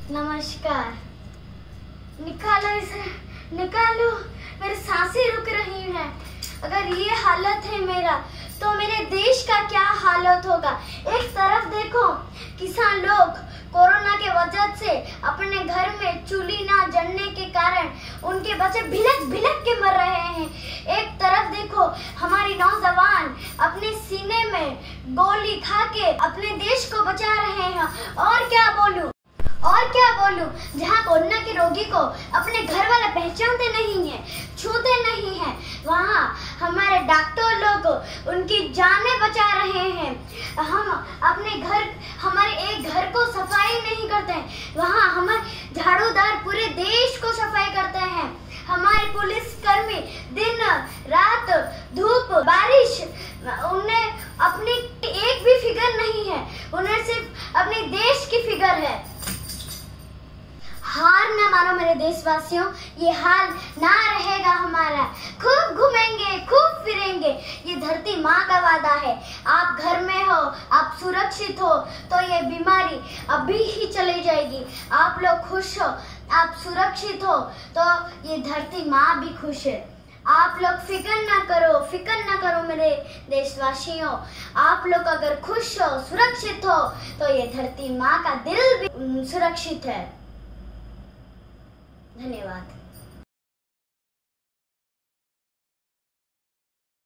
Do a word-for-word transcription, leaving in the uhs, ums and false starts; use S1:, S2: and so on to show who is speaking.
S1: नमस्कार। निकालो इसे, निकालो, मेरी सांसें रुक रही हैं। अगर ये हालत है मेरा, तो मेरे देश का क्या हालत होगा। एक तरफ देखो, किसान लोग कोरोना के वजह से अपने घर में चूल्ही ना जलने के कारण उनके बच्चे भिलक भिलक के मर रहे हैं। एक तरफ देखो, हमारी नौजवान अपने सीने में गोली खा के अपने देश को बचा रहे हैं। और क्या बोलूं, और क्या बोलूं, जहाँ कोरोना के रोगी को अपने घर वाले पहचानते नहीं हैं, छूते नहीं हैं, वहाँ हमारे डॉक्टर लोग उनकी जानें बचा रहे हैं। हम अपने घर, हमारे एक घर को सफाई नहीं करते हैं, वहाँ हमारे झाड़ूदार पूरे देश को सफाई करते हैं। हमारे पुलिस कर्मी दिन रात धूप बारिश, उन्हें अपनी एक भी फिक्र नहीं है, उन्हें सिर्फ अपने देश की फिक्र है। हार ना मानो मेरे देशवासियों, ये हाल ना रहेगा हमारा। खूब घूमेंगे, खूब फिरेंगे, ये धरती माँ का वादा है। आप घर में हो, आप सुरक्षित हो, तो ये बीमारी अभी ही चली जाएगी। आप लोग खुश हो, आप सुरक्षित हो, तो ये धरती माँ भी खुश है। आप लोग फिक्र ना करो, फिक्र ना करो मेरे देशवासियों। आप लोग अगर खुश हो, सुरक्षित हो, तो ये धरती माँ का दिल भी सुरक्षित है। धन्यवाद।